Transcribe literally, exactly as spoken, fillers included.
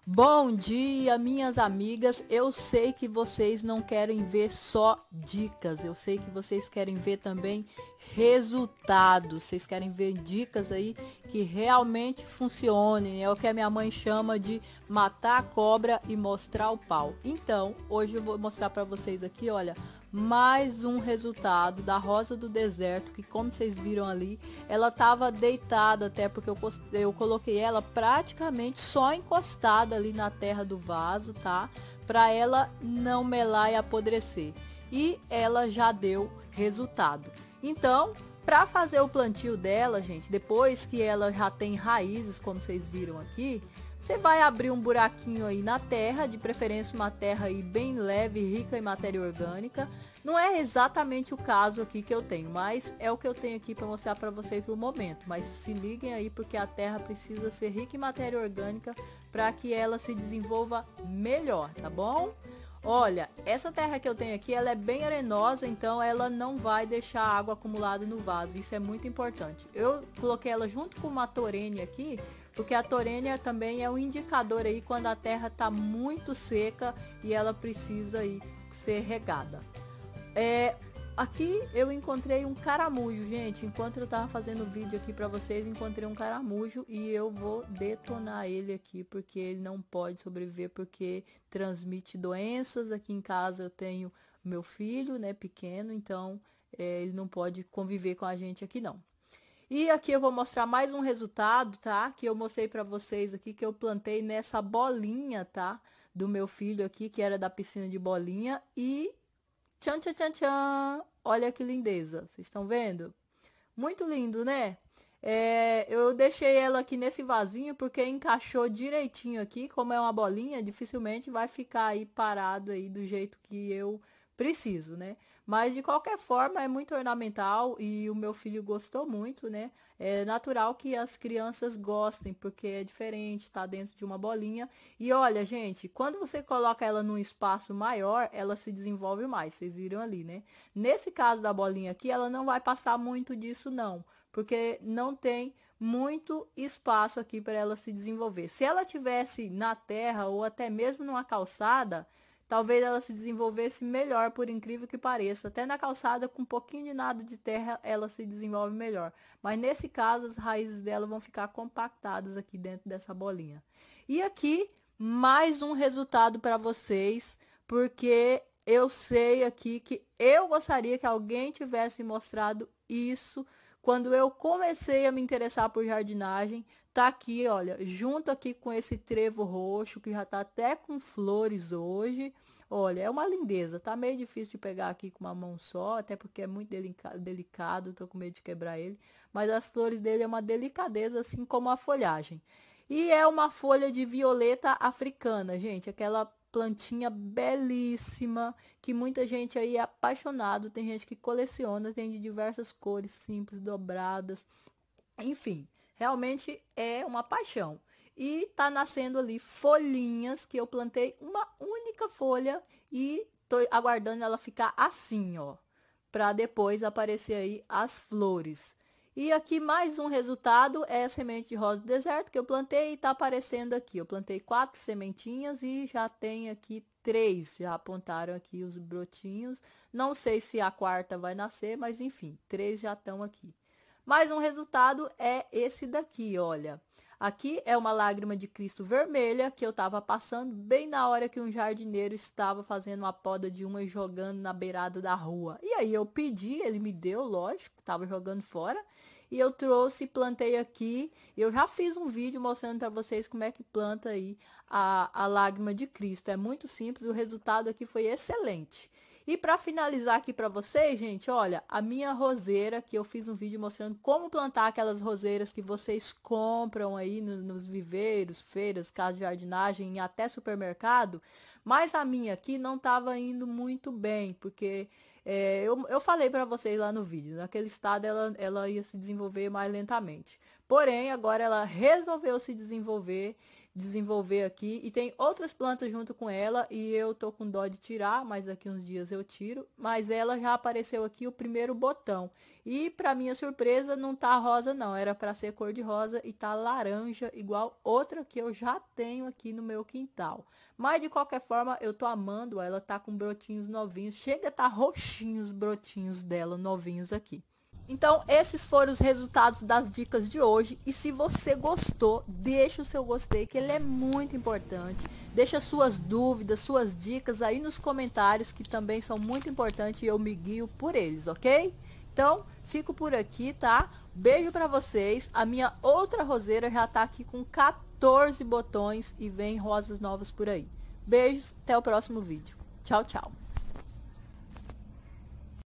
Bom dia, minhas amigas. Eu sei que vocês não querem ver só dicas. Eu sei que vocês querem ver também resultados. Vocês querem ver dicas aí que realmente funcionem. É o que a minha mãe chama de matar a cobra e mostrar o pau. Então, hoje eu vou mostrar para vocês aqui, olha, mais um resultado da rosa do deserto, que como vocês viram ali, ela estava deitada, até porque eu, eu coloquei ela praticamente só encostada ali na terra do vaso, tá? Para ela não melar e apodrecer. E ela já deu resultado. Então, para fazer o plantio dela, gente, depois que ela já tem raízes, como vocês viram aqui, você vai abrir um buraquinho aí na terra, de preferência uma terra aí bem leve, rica em matéria orgânica. Não é exatamente o caso aqui que eu tenho, mas é o que eu tenho aqui para mostrar para vocês no momento. Mas se liguem aí, porque a terra precisa ser rica em matéria orgânica para que ela se desenvolva melhor, tá bom? Olha, essa terra que eu tenho aqui, ela é bem arenosa, então ela não vai deixar água acumulada no vaso. Isso é muito importante. Eu coloquei ela junto com uma torene aqui, porque a torênia também é um indicador aí quando a terra está muito seca e ela precisa aí ser regada. É, aqui eu encontrei um caramujo, gente. Enquanto eu tava fazendo o vídeo aqui para vocês, encontrei um caramujo e eu vou detonar ele aqui, porque ele não pode sobreviver, porque transmite doenças. Aqui em casa eu tenho meu filho, né, pequeno, então é, ele não pode conviver com a gente aqui não. E aqui eu vou mostrar mais um resultado, tá? Que eu mostrei para vocês aqui, que eu plantei nessa bolinha, tá? Do meu filho aqui, que era da piscina de bolinha. E tchan, tchan, tchan, tchan! Olha que lindeza, vocês estão vendo? Muito lindo, né? É, eu deixei ela aqui nesse vasinho porque encaixou direitinho aqui. Como é uma bolinha, dificilmente vai ficar aí parado aí do jeito que eu preciso, né? Mas de qualquer forma é muito ornamental e o meu filho gostou muito, né? É natural que as crianças gostem, porque é diferente, tá dentro de uma bolinha. E olha, gente, quando você coloca ela num espaço maior, ela se desenvolve mais, vocês viram ali, né? Nesse caso da bolinha aqui, ela não vai passar muito disso não, porque não tem muito espaço aqui para ela se desenvolver. Se ela tivesse na terra ou até mesmo numa calçada, talvez ela se desenvolvesse melhor, por incrível que pareça. Até na calçada, com um pouquinho de nada de terra, ela se desenvolve melhor. Mas nesse caso, as raízes dela vão ficar compactadas aqui dentro dessa bolinha. E aqui, mais um resultado para vocês, porque eu sei aqui que eu gostaria que alguém tivesse mostrado isso quando eu comecei a me interessar por jardinagem. Tá aqui, olha, junto aqui com esse trevo roxo, que já tá até com flores hoje. Olha, é uma lindeza. Tá meio difícil de pegar aqui com uma mão só, até porque é muito delicado, delicado, tô com medo de quebrar ele. Mas as flores dele é uma delicadeza, assim como a folhagem. E é uma folha de violeta africana, gente, aquela plantinha belíssima, que muita gente aí é apaixonado, tem gente que coleciona, tem de diversas cores, simples, dobradas, enfim, realmente é uma paixão. E tá nascendo ali folhinhas, que eu plantei uma única folha e tô aguardando ela ficar assim, ó, para depois aparecer aí as flores. E aqui mais um resultado é a semente de rosa do deserto que eu plantei e tá aparecendo aqui. Eu plantei quatro sementinhas e já tem aqui três, já apontaram aqui os brotinhos. Não sei se a quarta vai nascer, mas enfim, três já estão aqui. Mais um resultado é esse daqui, olha. Aqui é uma lágrima de Cristo vermelha que eu estava passando bem na hora que um jardineiro estava fazendo uma poda de uma e jogando na beirada da rua. E aí eu pedi, ele me deu, lógico, estava jogando fora. E eu trouxe e plantei aqui. Eu já fiz um vídeo mostrando para vocês como é que planta aí a, a lágrima de Cristo. É muito simples, o resultado aqui foi excelente. E para finalizar aqui para vocês, gente, olha, a minha roseira, que eu fiz um vídeo mostrando como plantar aquelas roseiras que vocês compram aí no, nos viveiros, feiras, casas de jardinagem e até supermercado, mas a minha aqui não estava indo muito bem, porque é, eu, eu falei para vocês lá no vídeo, naquele estado ela, ela ia se desenvolver mais lentamente. Porém, agora ela resolveu se desenvolver, desenvolver aqui. E tem outras plantas junto com ela e eu tô com dó de tirar, mas daqui uns dias eu tiro. Mas ela já apareceu aqui o primeiro botão. E para minha surpresa não tá rosa não, era para ser cor de rosa e tá laranja igual outra que eu já tenho aqui no meu quintal. Mas de qualquer forma eu tô amando, ela tá com brotinhos novinhos, chega a tá roxinhos os brotinhos dela novinhos aqui. Então, esses foram os resultados das dicas de hoje. E se você gostou, deixa o seu gostei, que ele é muito importante. Deixa suas dúvidas, suas dicas aí nos comentários, que também são muito importantes e eu me guio por eles, ok? Então, fico por aqui, tá? Beijo pra vocês. A minha outra roseira já tá aqui com quatorze botões e vem rosas novas por aí. Beijos, até o próximo vídeo. Tchau, tchau.